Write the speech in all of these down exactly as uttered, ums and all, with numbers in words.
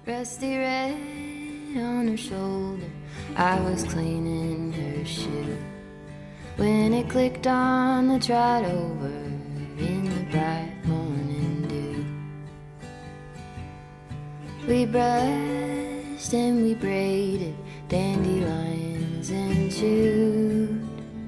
Rusty red on her shoulder, I was cleaning her shoe when it clicked on the trot over in the bright morning dew. We brushed and we braided dandelions and chewed.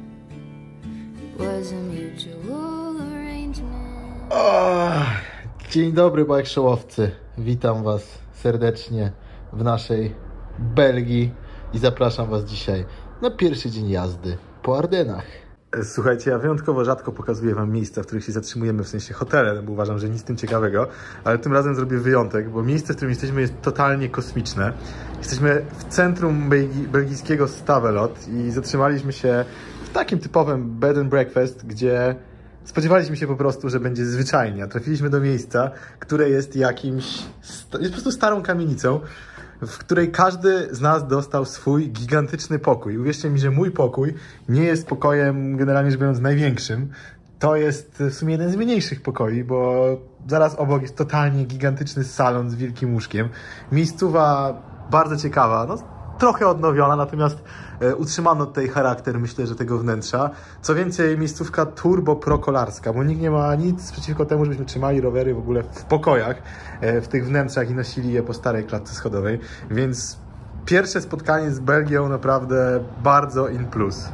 It was a mutual arrangement. Oh, dzień dobry, bajkszołowcy. Witam Was serdecznie w naszej Belgii i zapraszam Was dzisiaj na pierwszy dzień jazdy po Ardenach. Słuchajcie, ja wyjątkowo rzadko pokazuję Wam miejsca, w których się zatrzymujemy, w sensie hotele, bo uważam, że nic w tym ciekawego, ale tym razem zrobię wyjątek, bo miejsce, w którym jesteśmy, jest totalnie kosmiczne. Jesteśmy w centrum belgi belgijskiego Stavelot i zatrzymaliśmy się w takim typowym bed and breakfast, gdzie spodziewaliśmy się po prostu, że będzie zwyczajnie. Trafiliśmy do miejsca, które jest jakimś... jest po prostu starą kamienicą, w której każdy z nas dostał swój gigantyczny pokój. Uwierzcie mi, że mój pokój nie jest pokojem, generalnie rzecz biorąc, największym. To jest w sumie jeden z mniejszych pokoi, bo zaraz obok jest totalnie gigantyczny salon z wielkim łóżkiem. Miejscowa bardzo ciekawa, no trochę odnowiona, natomiast e, utrzymano tutaj charakter, myślę, że tego wnętrza. Co więcej, miejscówka turbo prokolarska, bo nikt nie ma nic przeciwko temu, żebyśmy trzymali rowery w ogóle w pokojach, e, w tych wnętrzach i nosili je po starej klatce schodowej. Więc pierwsze spotkanie z Belgią naprawdę bardzo in plus.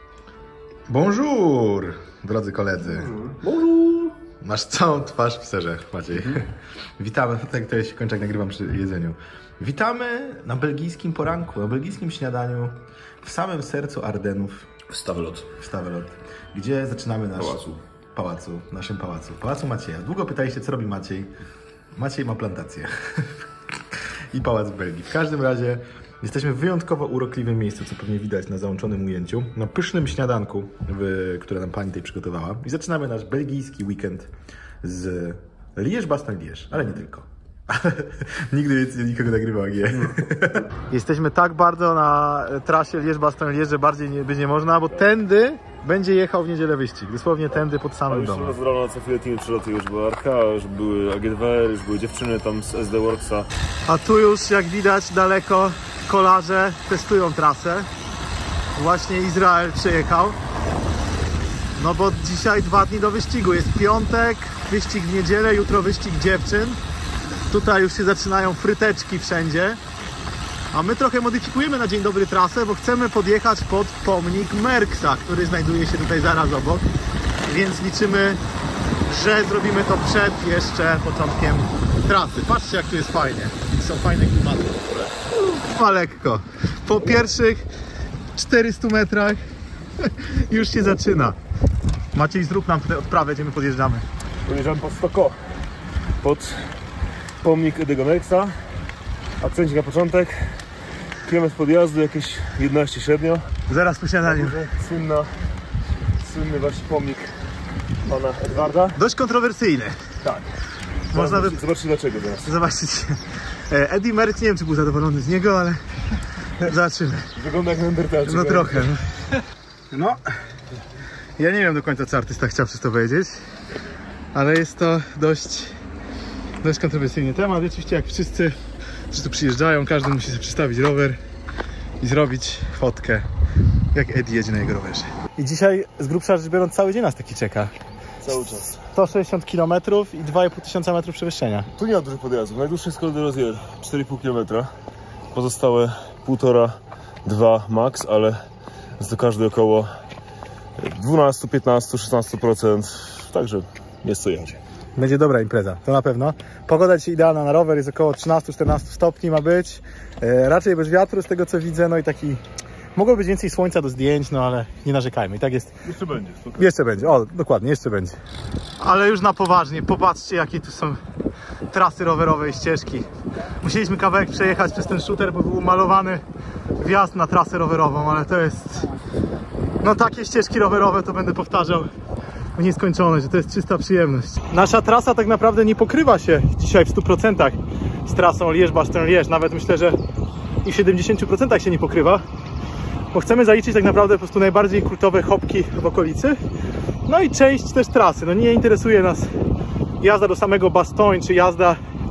Bonjour, drodzy koledzy. Bonjour. Masz całą twarz w serze, Maciej. Witamy, tak to się kończy, jak nagrywam przy jedzeniu. Witamy na belgijskim poranku, na belgijskim śniadaniu w samym sercu Ardenów. W Stavelot. W Stavelot, gdzie zaczynamy nasz Pałacu. pałacu, naszym pałacu. Pałacu Macieja. Długo pytaliście, co robi Maciej. Maciej ma plantację. I pałac w Belgii. W każdym razie jesteśmy w wyjątkowo urokliwym miejscu, co pewnie widać na załączonym ujęciu. Na pysznym śniadanku, w, które nam pani tutaj przygotowała. I zaczynamy nasz belgijski weekend z Liège-Bastogne-Liège, ale nie tylko. Nigdy więcej nikogo nagrywał, nie. Jesteśmy tak bardzo na trasie Liège-Bastogne-Liège, że bardziej nie, być nie można, bo tędy będzie jechał w niedzielę wyścig. Dosłownie tędy pod samym domem. Już z rana co chwilę teamy przyloty, już była Arka, już były A G dwa R, już były dziewczyny tam z S D Worksa. A tu już, jak widać daleko, kolarze testują trasę. Właśnie Izrael przyjechał. No bo dzisiaj dwa dni do wyścigu. Jest piątek, wyścig w niedzielę, jutro wyścig dziewczyn. Tutaj już się zaczynają fryteczki wszędzie. A my trochę modyfikujemy na dzień dobry trasę, bo chcemy podjechać pod pomnik Merckxa, który znajduje się tutaj zaraz obok. Więc liczymy, że zrobimy to przed jeszcze początkiem trasy. Patrzcie, jak tu jest fajnie. Są fajne klimaty w ogóle. Ma lekko. Po pierwszych czterystu metrach już się zaczyna. Maciej, zrób nam tutaj odprawę, gdzie my podjeżdżamy. Podjeżdżamy pod Stoko, pod pomnik Edego Merckxa. Akcencik na początek. Kilometr podjazdu, jakieś jedenaście średnio. Zaraz po śniadaniu. Słynna, słynny właśnie pomnik pana Edwarda. Dość kontrowersyjny. Tak. Można by... Zobaczcie dlaczego teraz. Zobaczcie. Eddie Merckx, nie wiem, czy był zadowolony z niego, ale zobaczymy. Wygląda jak Neandertalczyk. No trochę. No. no. Ja nie wiem do końca, co artysta chciał przez to powiedzieć, ale jest to dość, dość kontrowersyjny temat. I oczywiście jak wszyscy, którzy tu przyjeżdżają, każdy musi sobie przystawić rower i zrobić fotkę, jak Eddie jedzie na jego rowerze. I dzisiaj, z grubsza rzecz biorąc, cały dzień nas taki czeka. Cały czas. sto sześćdziesiąt kilometrów i dwa i pół tysiąca metrów przewyższenia. Tu nie ma dużych podjazdów. Najdłuższy jest Col de Rosière, cztery i pół kilometra. Pozostałe półtora, dwa max, ale jest to każdy około dwanaście, piętnaście, szesnaście procent. Także jest co jechać. Będzie dobra impreza, to na pewno. Pogoda dzisiaj idealna na rower, jest około trzynaście czternaście stopni ma być. E, raczej bez wiatru z tego co widzę, no i taki... Mogło być więcej słońca do zdjęć, no ale nie narzekajmy. I tak jest... Jeszcze będzie. Spokojnie. Jeszcze będzie, o dokładnie, jeszcze będzie. Ale już na poważnie, popatrzcie jakie tu są trasy rowerowe i ścieżki. Musieliśmy kawałek przejechać przez ten shooter, bo był malowany wjazd na trasę rowerową, ale to jest... No takie ścieżki rowerowe to będę powtarzał w nieskończoność, że to jest czysta przyjemność. Nasza trasa tak naprawdę nie pokrywa się dzisiaj w stu procentach z trasą Liège-Bastogne-Liège. Nawet myślę, że i w siedemdziesięciu procentach się nie pokrywa. Bo chcemy zaliczyć tak naprawdę po prostu najbardziej kultowe hopki w okolicy. No i część też trasy. No nie interesuje nas jazda do samego Bastogne, czy jazda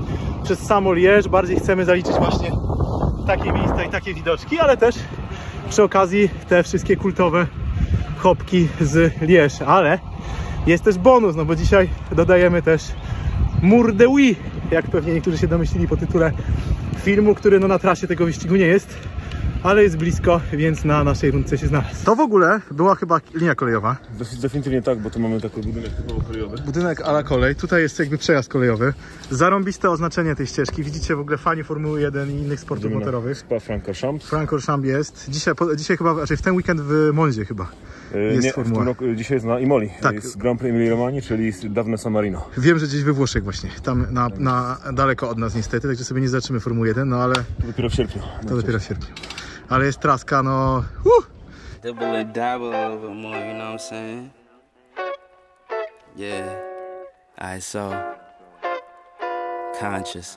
przez samo Lierz. Bardziej chcemy zaliczyć właśnie takie miejsca i takie widoczki, ale też przy okazji te wszystkie kultowe chopki z Lierz. Ale jest też bonus, no bo dzisiaj dodajemy też Mur de Huy, jak pewnie niektórzy się domyślili po tytule filmu, który no na trasie tego wyścigu nie jest, ale jest blisko, więc na naszej rundce się znalazł. To w ogóle była chyba linia kolejowa. Definitywnie tak, bo tu mamy taki budynek typowo kolejowy. Budynek a la kolej. Tutaj jest jakby przejazd kolejowy. Zarąbiste oznaczenie tej ścieżki. Widzicie w ogóle fani Formuły jeden i innych sportów Idziemy motorowych. Spa-Francorchamps. Francorchamps jest. Dzisiaj, po, dzisiaj chyba, znaczy w ten weekend w Monzie chyba jest nie, formuła. w tym roku, dzisiaj jest na Imoli. Tak. Jest Grand Prix Emilia-Romagna, czyli dawne San Marino. Wiem, że gdzieś we Włoszech właśnie. Tam na, na daleko od nas niestety, także sobie nie zobaczymy Formuły jeden, no ale... To dopiero w sierpniu. To dopiero w sierpniu. Ale jest traska, no... Uh! Dibble and dabble a little bit more, you know what I'm saying? Yeah. Alright, so conscious.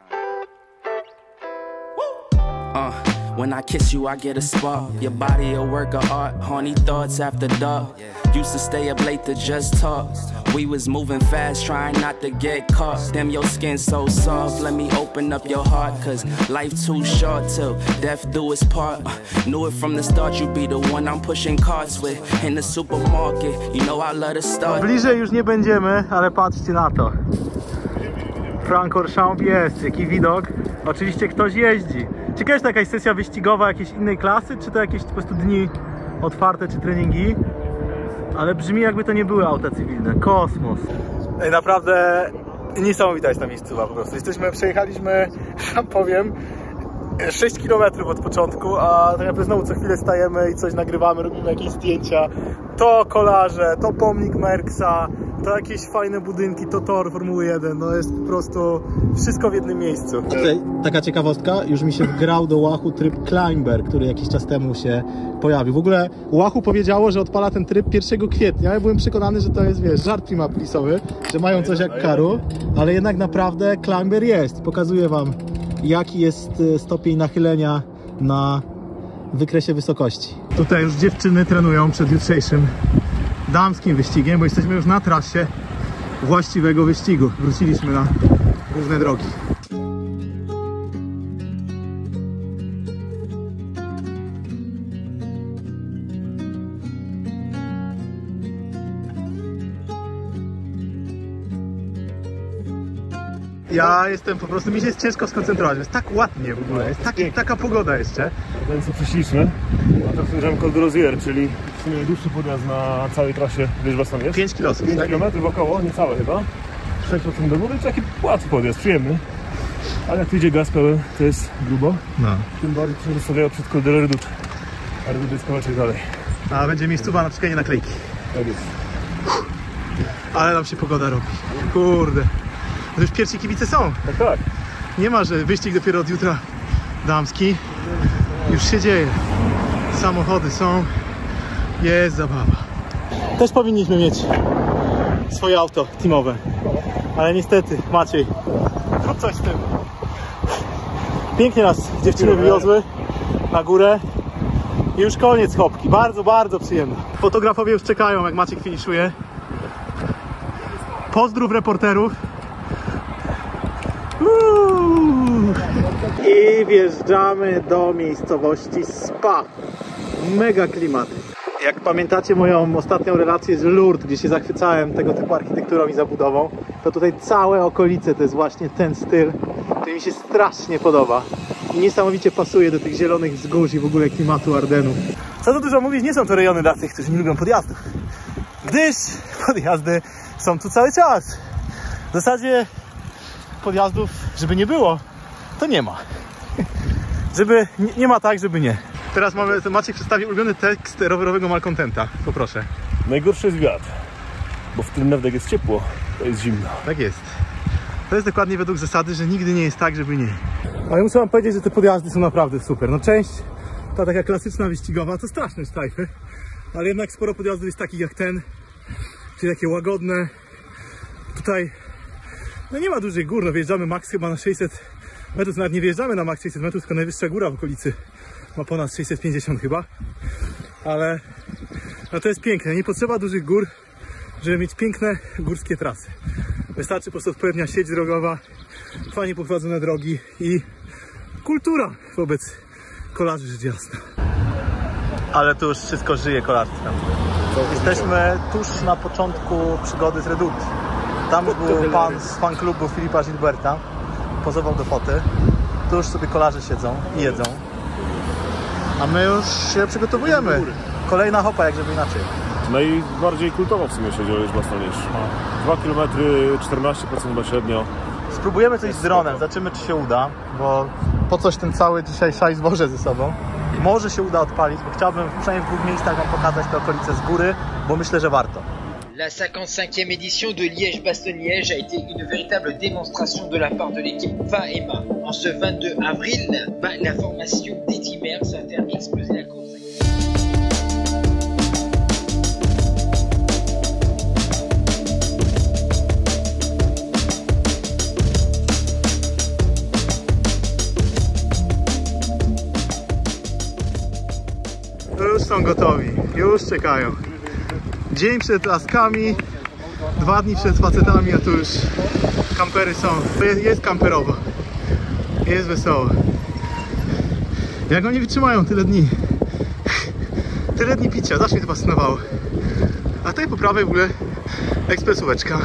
Uh, when I kiss you, I get a spark. Your body a work of art. Horny thoughts after dark. Used to stay up late to just talk. We was moving fast, trying not to get caught. Damn, your skin so soft. Let me open up your heart, cause life too short till death do its part. Uh, knew it from the start, you be the one I'm pushing carts with. In the supermarket, you know I love to start. Bliżej już nie będziemy, ale patrzcie na to. Francorchamps jest, jaki widok. Oczywiście ktoś jeździ. Ciekawe, jest to jakaś sesja wyścigowa jakiejś innej klasy, czy to jakieś po prostu dni otwarte, czy treningi. Ale brzmi, jakby to nie były auta cywilne. Kosmos. Ej, naprawdę niesamowita jest ta miejscowa po prostu. Jesteśmy, przejechaliśmy, sam powiem, sześć kilometrów od początku, a tak naprawdę znowu co chwilę stajemy i coś nagrywamy, robimy jakieś zdjęcia. To kolarze, to pomnik Merckxa, to jakieś fajne budynki, to tor Formuły jeden. No jest po prostu wszystko w jednym miejscu. A tutaj taka ciekawostka, już mi się wgrał do Wahoo tryb Climber, który jakiś czas temu się pojawił. W ogóle Wahoo powiedziało, że odpala ten tryb pierwszego kwietnia. Ja byłem przekonany, że to jest, wiesz, żart primaplisowy, że mają coś jak Karu, ale jednak naprawdę Climber jest. Pokazuję wam, jaki jest stopień nachylenia na wykresie wysokości. Tutaj już dziewczyny trenują przed jutrzejszym damskim wyścigiem, bo jesteśmy już na trasie właściwego wyścigu. Wróciliśmy na główne drogi. Ja jestem po prostu, mi się jest ciężko skoncentrować, jest tak ładnie w ogóle, jest taki, taka pogoda jeszcze. Ten co prześliczny, a to wjeżdżamy Col de Rosière, czyli w sumie najdłuższy podjazd na całej trasie, wiesz was tam jest? pięć kilosów. pięć kilometrów około, niecałe chyba. sześć procent do góry, to taki łatwy podjazd, przyjemny. Ale jak tu idzie gaz pełen, to jest grubo. No. Tym bardziej się zostawiało przed Col de la Redoute. A Redoute jest kawałeczek dalej. A będzie miejscowa na czekanie naklejki. Tak jest. Ale nam się pogoda robi. Kurde. To już pierwsi kibice są. Tak, tak. Nie ma, że wyścig dopiero od jutra damski. Już się dzieje. Samochody są. Jest zabawa. Też powinniśmy mieć swoje auto teamowe. Ale niestety, Maciej, zrób coś z tym. Pięknie nas dziewczyny wywiozły na górę. I już koniec chopki. Bardzo, bardzo przyjemne. Fotografowie już czekają, jak Maciek finiszuje. Pozdrów reporterów. Uuu. I wjeżdżamy do miejscowości Spa. Mega klimat. Jak pamiętacie moją ostatnią relację z Lourdes, gdzie się zachwycałem tego typu architekturą i zabudową, to tutaj całe okolice to jest właśnie ten styl, który mi się strasznie podoba. I niesamowicie pasuje do tych zielonych wzgórz i w ogóle klimatu Ardenów. Co tu dużo mówić, nie są to rejony dla tych, którzy nie lubią podjazdów. Gdyż podjazdy są tu cały czas. W zasadzie podjazdów, żeby nie było, to nie ma. Żeby nie, nie ma tak, żeby nie. Teraz mamy, to Maciek przedstawi ulubiony tekst rowerowego malkontenta. Poproszę. Najgorszy jest wiatr, bo w tym nawet jak jest ciepło, to jest zimno. Tak jest. To jest dokładnie według zasady, że nigdy nie jest tak, żeby nie. Ale muszę wam powiedzieć, że te podjazdy są naprawdę super. No część, ta taka klasyczna wyścigowa, to straszne strajfy, ale jednak sporo podjazdów jest takich jak ten, czyli takie łagodne. Tutaj no nie ma dużych gór, no wjeżdżamy max chyba na sześćset metrów, nawet nie wjeżdżamy na max sześćset metrów, tylko najwyższa góra w okolicy ma ponad sześćset pięćdziesiąt chyba, ale no to jest piękne, nie potrzeba dużych gór, żeby mieć piękne górskie trasy. Wystarczy po prostu odpowiednia sieć drogowa fajnie poprowadzone drogi i kultura wobec kolarzy, rzecz jasna. Ale tu już wszystko żyje kolarstwem. Jesteśmy tuż na początku przygody z Redoute. Tam był pan z fan klubu Filipa Gilberta, pozował do foty. Tu już sobie kolarze siedzą i jedzą. A my już się przygotowujemy. Kolejna hopa, jak żeby inaczej. Najbardziej kultowo w sumie się dzieje Bastoń-Lierz. dwa kilometry, czternaście procent chyba średnio. Spróbujemy coś z dronem, zobaczymy czy się uda, bo po coś ten cały dzisiaj szajs wożę ze sobą. Może się uda odpalić, bo chciałbym przynajmniej w dwóch miejscach wam pokazać te okolice z góry, bo myślę, że warto. La cinquante-cinquième édition de Liège-Bastogne-Liège a été une véritable démonstration de la part de l'équipe F A E M A. En ce vingt-deux avril, la formation d'Eddy Merckx a fait exploser la course. Już są gotowi, już czekają. Dzień przed laskami, dwa dni przed facetami, a tu już kampery są. Jest, jest kamperowo, jest wesoło. Jak oni wytrzymają tyle dni? Tyle dni picia, zawsze mnie to fascynowało. A tutaj po prawej w ogóle ekspresóweczka.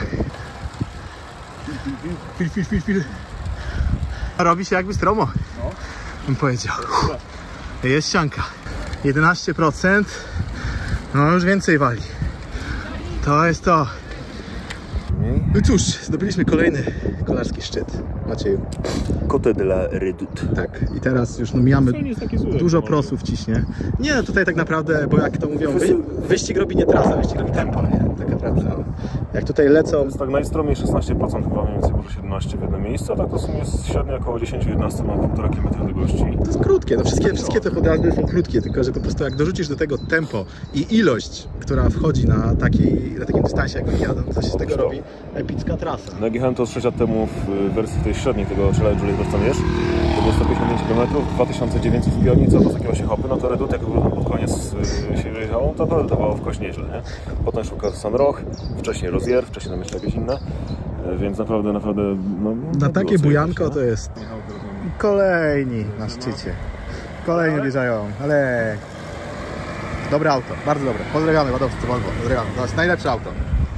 Fil, fil, fil, fil. Robi się jakby stromo, bym powiedział. Jest ścianka. jedenaście procent. No już więcej wali. To jest to. No cóż, zdobyliśmy kolejny kolarski szczyt. Macieju. Côte de la Redoute. Tak, i teraz już no, mijamy dużo prosów ciśnie. Nie, no tutaj tak naprawdę, bo jak to mówią, wy, wyścig robi nie trasa, wyścig robi tempo, nie? Tak naprawdę. No. Jak tutaj lecą... To jest tak najstromiej szesnaście procent chyba, mniej więcej może siedemnaście w jednym miejscu, a tak to w sumie jest średnio około dziesięć do jedenastu na półtora kilometra długości. To jest krótkie, no wszystkie, wszystkie te podjazdy są krótkie, tylko że po prostu jak dorzucisz do tego tempo i ilość, która wchodzi na, takiej, na takim dystansie jak oni jadą, to się z tego robi epicka trasa. No jak jechałem to sześć lat temu w wersji tej średniej tego Challenge'u Liège-Bastogne-Liège, to było sto pięćdziesiąt pięć kilometrów, dwa tysiące dziewięćset w Pionicy, to takie właśnie hopy, no to Redoute jak już pod koniec się jechało, to naprawdę dawało w kość nieźle, nie? Potem szukał Saint-Roch, wcześniej Rozier, wcześniej tam jeszcze jakieś inne, więc naprawdę, naprawdę... No, na takie bujanko jechać, to jest kolejni na szczycie. Kolejni odjeżdżają, ale... Dobre auto, bardzo dobre. Pozdrawiamy ładowcy Volvo, pozdrawiamy. To jest najlepsze auto.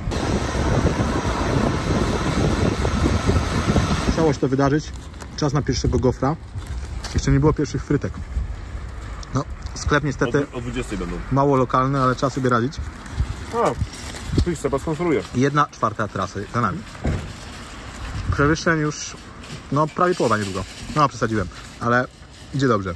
Chciało się to wydarzyć. Czas na pierwszego gofra. Jeszcze nie było pierwszych frytek. No, sklep niestety o dwudziestej będą. Mało lokalny, ale trzeba sobie radzić. A, ty Seba sponsoruje. Jedna czwarta trasy za nami. Przewyższeń już, no prawie połowa niedługo. No, przesadziłem, ale idzie dobrze.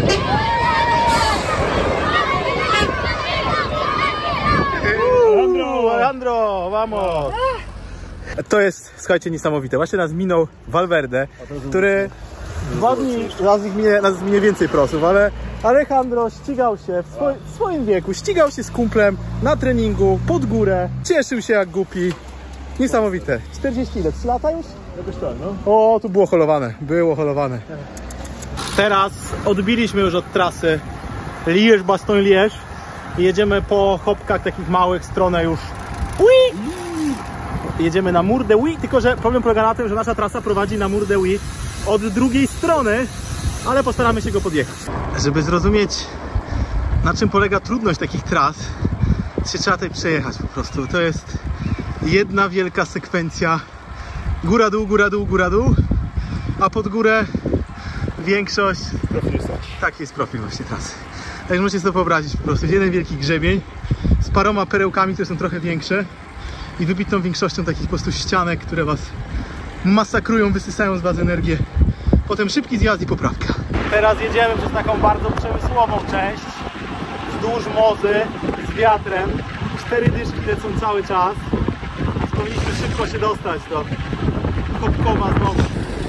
Alejandro, Alejandro, vamos! To jest, słuchajcie, niesamowite. Właśnie nas minął Valverde, który dwa dni, nas ich minie, nas minie więcej prosów, ale Alejandro ścigał się w, swoj, w swoim wieku, ścigał się z kumplem na treningu, pod górę, cieszył się jak głupi. Niesamowite. czterdzieści ile? trzy lata już? Jakoś tak, no. O, tu było holowane, było holowane. Teraz odbiliśmy już od trasy Liège-Bastogne-Liège i jedziemy po hopkach takich małych w stronę już Ui! Jedziemy na Mur de Huy, tylko że problem polega na tym, że nasza trasa prowadzi na Mur de Huy od drugiej strony, ale postaramy się go podjechać. Żeby zrozumieć, na czym polega trudność takich tras, się trzeba tutaj przejechać po prostu. To jest jedna wielka sekwencja góra dół, góra dół, góra dół, a pod górę większość, taki jest profil właśnie trasy. Tak możecie sobie to wyobrazić po prostu, jeden wielki grzebień z paroma perełkami, które są trochę większe i wybitną większością takich po prostu ścianek, które was masakrują, wysysają z was energię. Potem szybki zjazd i poprawka. Teraz jedziemy przez taką bardzo przemysłową część wzdłuż mozy z wiatrem. Cztery dyszki lecą cały czas. Powinniśmy szybko się dostać do Kopkowa znowu.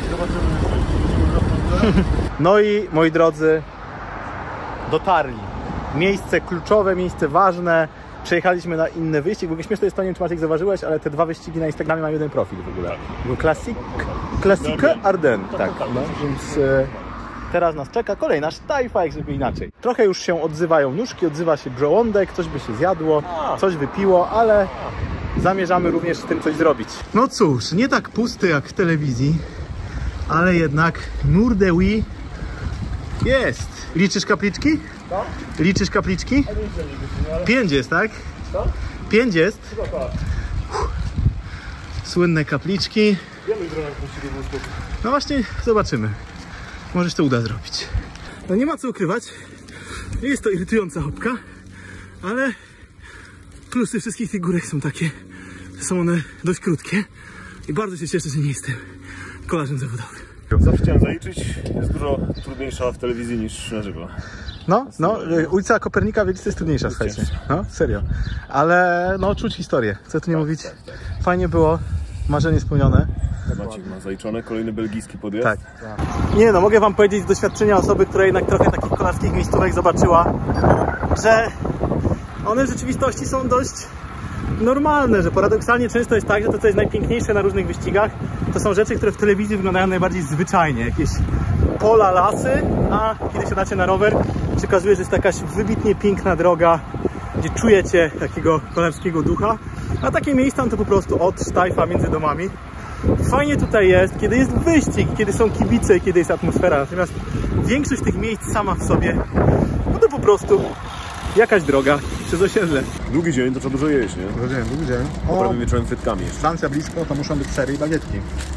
No i moi drodzy, dotarli. Miejsce kluczowe, miejsce ważne. Przejechaliśmy na inny wyścig. W ogóle śmieszne jest to, nie wiem czy Maciek zauważyłeś, ale te dwa wyścigi na Instagramie mają jeden profil w ogóle. Był Classic, Classique Ardennes. Tak, no, więc e, teraz nas czeka kolejna sztajfa, jak żeby inaczej. Trochę już się odzywają nóżki, odzywa się żołądek, coś by się zjadło, coś wypiło, ale zamierzamy również z tym coś zrobić. No cóż, nie tak pusty jak w telewizji, ale jednak Murdewi jest. Liczysz kapliczki? Co? Liczysz kapliczki? Pięć jest, tak? Co? Pięć jest. Chyba tak. Słynne kapliczki. Wiemy, że jak musi był spokój. No właśnie, zobaczymy. Może się to uda zrobić. No nie ma co ukrywać. Jest to irytująca hopka, ale plusy wszystkich tych górek są takie, że są one dość krótkie i bardzo się cieszę, że nie jestem kolarzem zawodowym. Zawsze chciałem zaliczyć, jest dużo trudniejsza w telewizji niż na żywo. No, no, ulica Kopernika Wielicy jest trudniejsza, słuchajcie. No, serio. Ale no, czuć historię, co tu nie mówić. Fajnie było, marzenie spełnione. Maciek ma zaliczone, kolejny belgijski podjazd. Tak. Nie no, mogę wam powiedzieć z doświadczenia osoby, która jednak trochę takich kolarskich miejscówek zobaczyła, że one w rzeczywistości są dość normalne, że paradoksalnie często jest tak, że to, co jest najpiękniejsze na różnych wyścigach, to są rzeczy, które w telewizji wyglądają najbardziej zwyczajnie. Jakieś pola, lasy, a kiedy siadacie na rower, się okazuje, że jest jakaś wybitnie piękna droga, gdzie czujecie takiego kolarskiego ducha, a takie miejsca to po prostu od sztajfa między domami. Fajnie tutaj jest, kiedy jest wyścig, kiedy są kibice i kiedy jest atmosfera, natomiast większość tych miejsc sama w sobie, no to po prostu jakaś droga przez osiedle. Długi dzień, to trzeba dużo jeść, nie? Długi dzień, długi dzień. Prawie wieczorem frytkami jeszcze. Francja blisko, to muszą być sery i bagietki.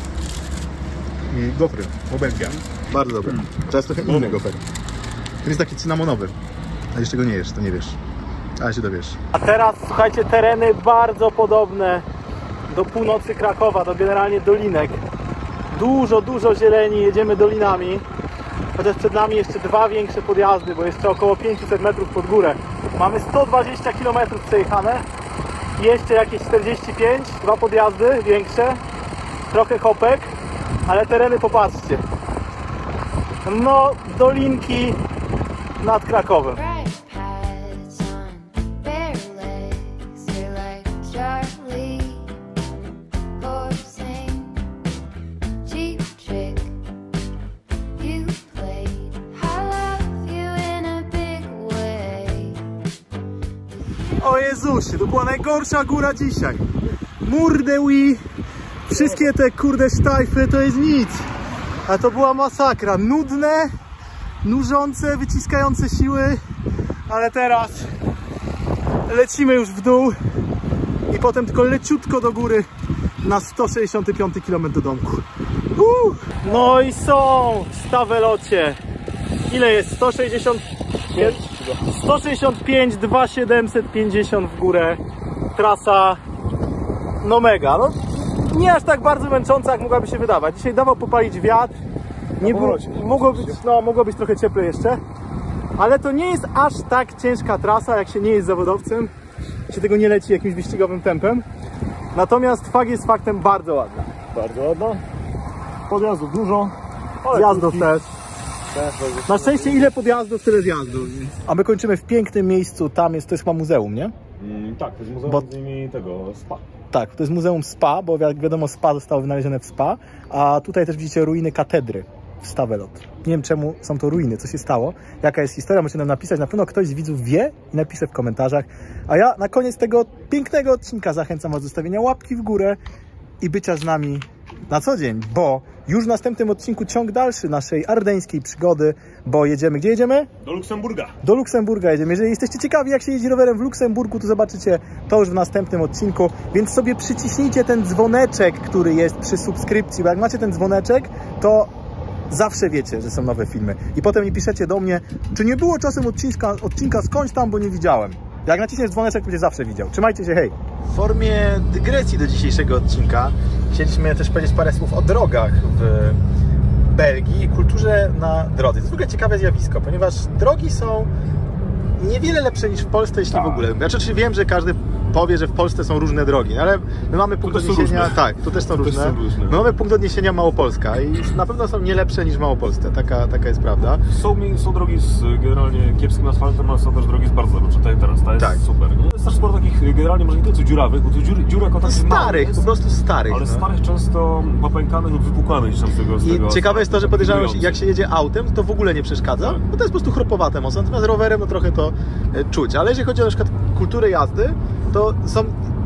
I gofry, bo Belgia. Bardzo dobre. To jest trochę inny gofer. To jest taki cynamonowy. A jeszcze go nie jesz, to nie wiesz. Ale się dowiesz. A teraz, słuchajcie, tereny bardzo podobne do północy Krakowa, do generalnie dolinek. Dużo, dużo zieleni, jedziemy dolinami. Chociaż przed nami jeszcze dwa większe podjazdy, bo jeszcze około pięćset metrów pod górę. Mamy sto dwadzieścia kilometrów przejechane. Jeszcze jakieś czterdzieści pięć, dwa podjazdy większe. Trochę hopek, ale tereny popatrzcie. No, dolinki nad Krakowem. Bright pads on bare legs, you're like Charlie coursing. Cheap trick you played. I love you in a big way. O Jezusie, to była najgorsza góra dzisiaj. Murdewi, wszystkie te kurde sztajfy to jest nic. A to była masakra. Nudne, nużące, wyciskające siły. Ale teraz lecimy już w dół i potem tylko leciutko do góry na sto sześćdziesiąty piąty kilometr do domku. Uh! No i są w Stawelocie. Ile jest? sto sześćdziesiąt pięć? sto sześćdziesiąt pięć, dwa tysiące siedemset pięćdziesiąt w górę. Trasa no mega. No, nie aż tak bardzo męcząca, jak mogłaby się wydawać. Dzisiaj dawał popalić wiatr. Nie było, mogło być, no, mogło być trochę cieplej jeszcze. Ale to nie jest aż tak ciężka trasa, jak się nie jest zawodowcem. Się tego nie leci jakimś wyścigowym tempem. Natomiast fakt jest faktem bardzo ładna. Bardzo ładna. Podjazdów dużo. Zjazdów też. Na szczęście ile podjazdów, tyle zjazdów. A my kończymy w pięknym miejscu, tam jest, to jest chyba muzeum, nie? Mm, tak, to jest muzeum Bo... między innymi tego spa. Tak, to jest muzeum spa, bo jak wiadomo spa zostało wynalezione w spa, a tutaj też widzicie ruiny katedry w Stavelot. Nie wiem czemu są to ruiny, co się stało, jaka jest historia, możecie nam napisać, na pewno ktoś z widzów wie i napisze w komentarzach. A ja na koniec tego pięknego odcinka zachęcam was do zostawienia łapki w górę i bycia z nami na co dzień, bo już w następnym odcinku ciąg dalszy naszej ardeńskiej przygody, bo jedziemy, gdzie jedziemy? Do Luksemburga. Do Luksemburga jedziemy. Jeżeli jesteście ciekawi, jak się jeździ rowerem w Luksemburgu, to zobaczycie to już w następnym odcinku, więc sobie przyciśnijcie ten dzwoneczek, który jest przy subskrypcji, bo jak macie ten dzwoneczek, to zawsze wiecie, że są nowe filmy. I potem nie piszecie do mnie, czy nie było czasem odcinka, odcinka skądś tam, bo nie widziałem. Jak naciśniesz dzwoneczek, będziesz zawsze widział. Trzymajcie się, hej! W formie dygresji do dzisiejszego odcinka chcieliśmy też powiedzieć parę słów o drogach w Belgii i kulturze na drodze. To jest w ogóle ciekawe zjawisko, ponieważ drogi są niewiele lepsze niż w Polsce, jeśli w ogóle. Ja oczywiście wiem, że każdy powie, że w Polsce są różne drogi, ale my mamy punkt odniesienia... Tak, tu też są różne. My mamy punkt odniesienia Małopolska i na pewno są nie lepsze niż w Małopolsce. Taka, taka jest prawda. Są, są drogi z generalnie kiepskim asfaltem, ale są też drogi z bardzo dobrą. Tutaj teraz ta jest tak. super. Nie? Jest też sporo takich generalnie może nie tyle co dziurawych, bo tu dziur, dziura jako takich starych, jest, po prostu starych. Ale no. starych często popękanych lub wypłukanych niż z tego. Z I tego ciekawe jest to, że podejrzewam, że jak się jedzie autem, to w ogóle nie przeszkadza, tak. bo to jest po prostu chropowate mocno, natomiast rowerem no trochę to e, czuć. Ale jeżeli chodzi o na przykład kulturę jazdy, to są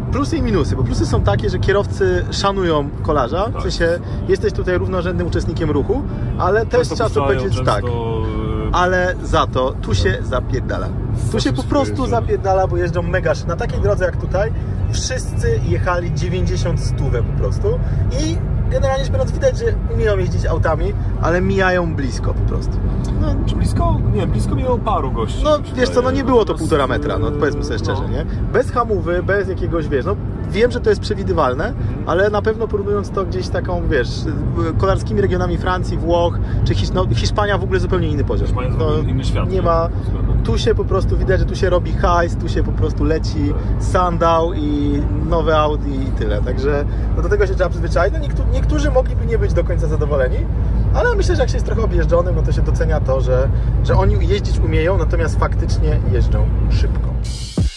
plusy i minusy, bo plusy są takie, że kierowcy szanują kolarza, w sensie jesteś tutaj równorzędnym uczestnikiem ruchu, ale też trzeba to powiedzieć często... tak, ale za to tu się zapierdala. Tu się po prostu zapierdala, bo jeżdżą mega na takiej drodze jak tutaj, wszyscy jechali dziewięćdziesiąt stówę po prostu i generalnie rzecz biorąc widać, że umieją jeździć autami, ale mijają blisko po prostu. No, czy blisko? Nie, blisko mijało paru gości. No wiesz co, no nie było to półtora metra, no powiedzmy sobie szczerze, nie? Bez hamówy, bez jakiegoś, wiesz, no wiem, że to jest przewidywalne, ale na pewno porównując to gdzieś taką, wiesz, kolarskimi regionami Francji, Włoch, czy Hisz no, Hiszpania w ogóle zupełnie inny poziom. Hiszpania no, zupełnie inny świat. Nie ma, tu się po prostu widać, że tu się robi hajs, tu się po prostu leci sandał i nowe Audi i tyle, także no do tego się trzeba przyzwyczaić. No niektórzy, niektórzy mogliby nie być do końca zadowoleni, ale myślę, że jak się jest trochę objeżdżonym, no to się docenia to, że, że oni jeździć umieją, natomiast faktycznie jeżdżą szybko.